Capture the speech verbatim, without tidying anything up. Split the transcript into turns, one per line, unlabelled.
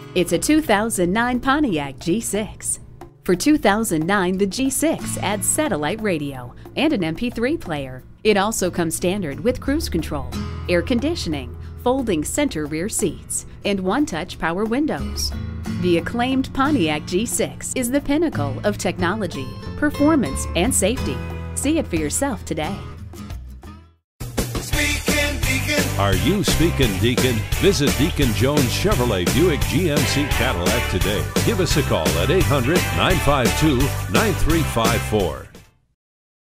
It's a two thousand nine Pontiac G six. For two thousand nine, the G six adds satellite radio and an M P three player. It also comes standard with cruise control, air conditioning, folding center rear seats, and one-touch power windows. The acclaimed Pontiac G six is the pinnacle of technology, performance, and safety. See it for yourself today.
Speaking Deacon.
Are you speaking Deacon? Visit Deacon Jones Chevrolet Buick G M C Cadillac today. Give us a call at eight hundred, nine five two, nine three five four.